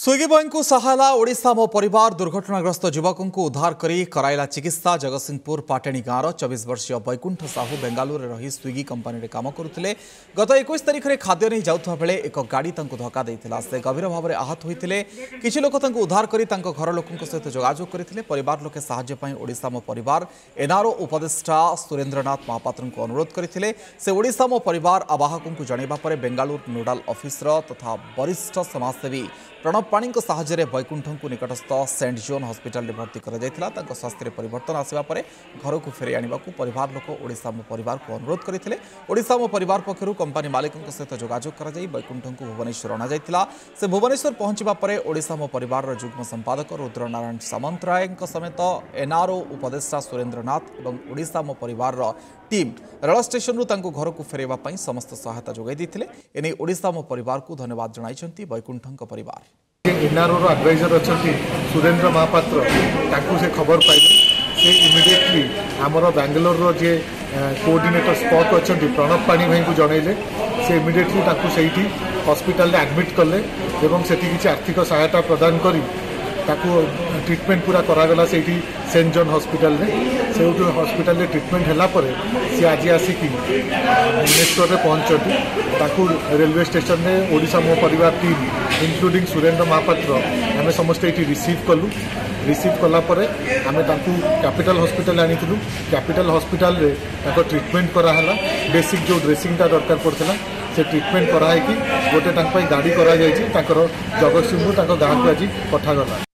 Swiggy boy को सहायला ओडिशा मो परिवार दुर्घटनाग्रस्त युवक को उद्धार करी कराइला चिकित्सा जगतसिंहपुर पाटेणी गाँव 24 वर्षीय बैकुंठ साहू बेंगालुर रही स्विगी कंपनी रे काम करुले। गत 21 तारिख में खाद्य नहीं जाउथबा बेले एक गाड़ी धक्का देइथिला। से गंभीर भाव में आहत होते किछि लोक उद्धार करी घर लोकों सहित जोगाजोग करथिले। परिवार लोके सहाय्य पई ओडिशा मो परिवार एनआरओ उपदेष्टा सुरेंद्रनाथ महापात्र को अनुरोध करथिले। से ओडिशा मो परिवार आवाहकों को जनइबा परे बेंगालुर नोडाल ऑफिसर तथा वरिष्ठ समाजसेवी प्रणव पाणी साहाय्य बैकुंठ को निकटस्थ सेंट जोन हॉस्पिटल में भर्ती कर स्वास्थ्य परिवर्तन आसवा पर घर को फेरी आने को परिवार लोक ओडिशा मो परिवार को अनुरोध करते। ओडिशा मो परिवार पक्षर कंपनी मालिकों सहित जोगाजोग कर बैकुंठ को भुवनेश्वर अणा से भुवनेश्वर पहुंचा पर ओडिशा मो परिवार युग्म संपादक रुद्रनारायण सामंतराय समेत एनआरओ उपदेष्टा सुरेंद्रनाथ और ओडिशा मो परिवार टीम रेल स्टेशन घर को फेरवा समस्त सहायता जोगाई देते। एने ओडिशा मो परिवार को धन्यवाद जणाइछंती बैकुंठ परिवार। एनआरओ एडवाइजर अच्छा सुरेंद्र महापात्र से खबर पाइले से इमिडिएटली आमर बेंगलोर जे कोऑर्डिनेटर स्पॉट अच्छा प्रणव पाणी भाई को जनइले। से इमिडिएटली से हॉस्पिटल एडमिट कले एवं से किसी आर्थिक सहायता प्रदान करी ट्रिटमेंट पूरा करागला से सेंट जॉन हॉस्पिटल में। से हॉस्पिटल में ट्रिटमेंट है सी आज आसिक भुवनेश्वर में पहुंचती रेलवे स्टेशन में ओडिशा मो परिवार टीम इंक्लूडिंग सुरेंद्र महापात्र आम समस्ते ये रिसीव कलु। रिसीव कलापर आम कैपिटल हॉस्पिटल आनी कैपिटल हॉस्पिटल रे ट्रिटमेंट कराला। बेसिक जो ड्रेसिंगटा दरकार पड़ता से ट्रिटमेंट कराई गोटे गाड़ी करा जगतसिंहपुर गाँव को आज पठागला।